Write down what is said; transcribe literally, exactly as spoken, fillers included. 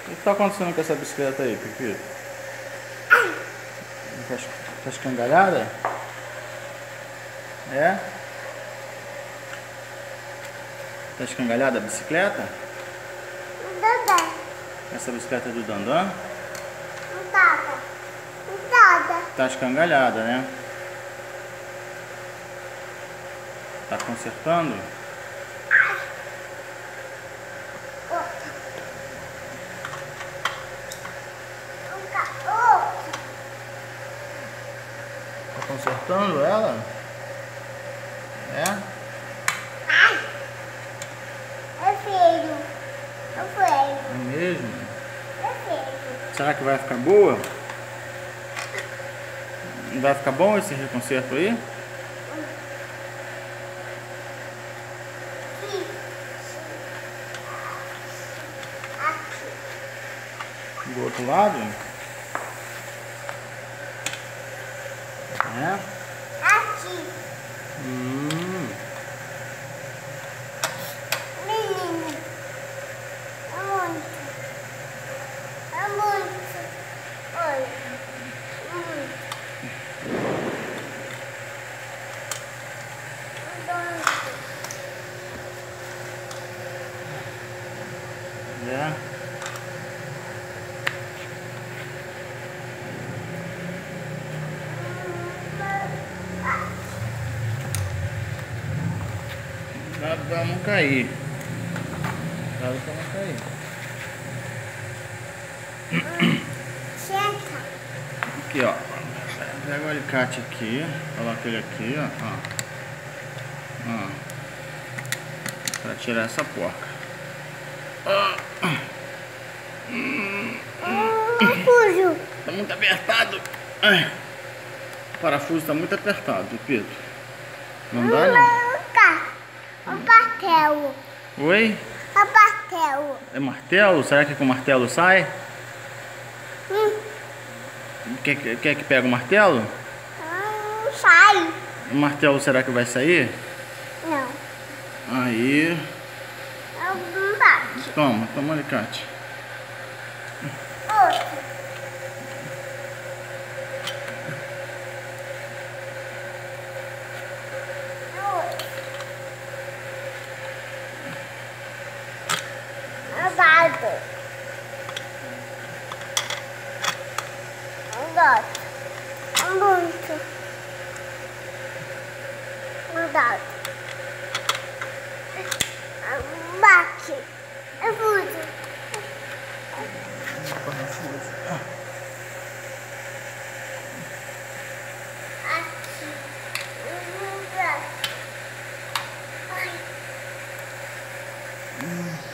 O que tá acontecendo com essa bicicleta aí, Pepito? Tá, tá escangalhada? É? Tá escangalhada a bicicleta? Dandan. Essa bicicleta é do Dandan? Não tava. Não tava. Tá escangalhada, né? Tá consertando? Tá consertando ela? É? Ai! É feio. É feio. É mesmo? É feio. Será que vai ficar boa? Vai ficar bom esse reconcerto aí? Sim. Aqui. Do outro lado? É? Aqui. Hum. Menino. É muito. É muito. Olha. Muito. É. Cuidado pra não cair. Cuidado pra não cair. Senta. Aqui, ó. Pega o alicate aqui. Coloca ele aqui, ó. Ó. Ó. Pra tirar essa porca. Parafuso. Tá muito apertado. Ai. O parafuso tá muito apertado, Pepito. Não dá, não? O martelo. Oi? O martelo. É martelo? Será que com o martelo sai? Hum. Quer, quer, quer que pegue o martelo? Não sai. O martelo será que vai sair? Não. Aí. Não bate. Toma, toma o alicate. Outro. Dado. Dado. Muito. Dado. Bate. É fuso. Parafuso. Aqui. Ai. Hum.